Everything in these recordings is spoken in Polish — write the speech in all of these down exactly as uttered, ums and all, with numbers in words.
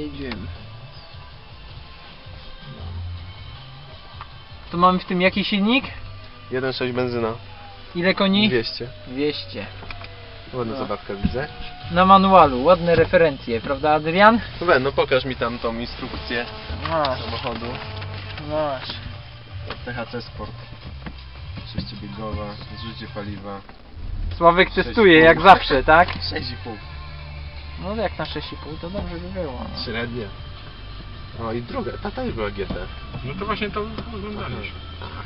jedziemy. To mamy w tym jaki silnik? jeden przecinek sześć benzyna. Ile koni? dwieście. dwieście. Ładna No. zabawka widzę. Na manualu, ładne referencje, prawda Adrian? No, we, no pokaż mi tam tą instrukcję Masz, samochodu. masz. T H C Sport. sześciobiegowa, zużycie paliwa. Sławek Sześć i testuje pół. jak zawsze, tak? sześć i pół. No jak na sześć i pół to dobrze by było. No. Średnie. O i druga, ta też była G T. No to właśnie to oglądaliśmy.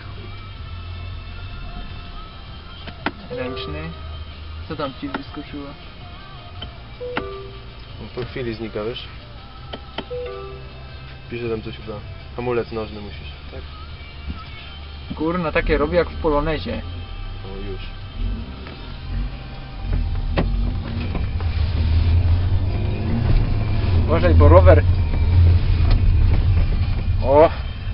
Ręczny. Co tam ci wyskoczyło? No, po chwili znika, wiesz? Pisze tam coś chyba. Hamulec nożny musisz, tak? Kurna, takie robię jak w Polonezie. O już. Uważaj, bo rower... O!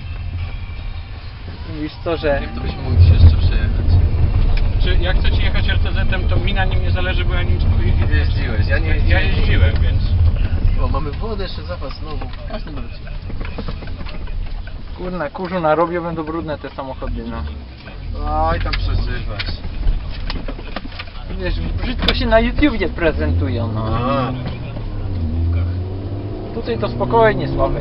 Mówisz co, że... Jak to byśmy mogli się jeszcze przejechać? Czy jak chcecie jechać R T Z-em, to mi na nim nie zależy, bo ja nim Jeździłeś, ja nie Ja jeździłem. jeździłem, więc... O, mamy wodę, jeszcze zapas znowu. Każdy ma rację. Kurna, kurzu narobią, będą brudne te samochody, no. Oj, tam przeżywasz. Wiesz, brzydko się na YouTubie prezentują, no. A. Tutaj to spokojnie, Sławek.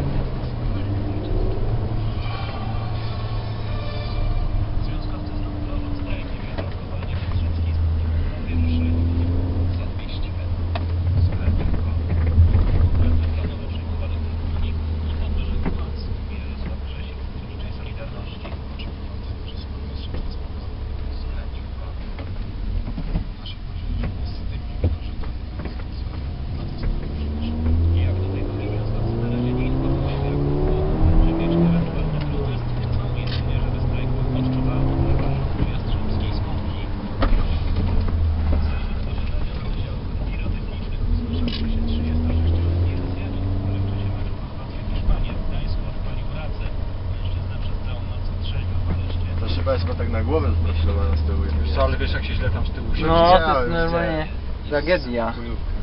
Ta szyba jest chyba tak na głowę sprofilowana z tyłu. Co, ale wiesz jak się źle tam z tyłu siedzi? No, to jest Widziałem, normalnie tragedia. widziałem.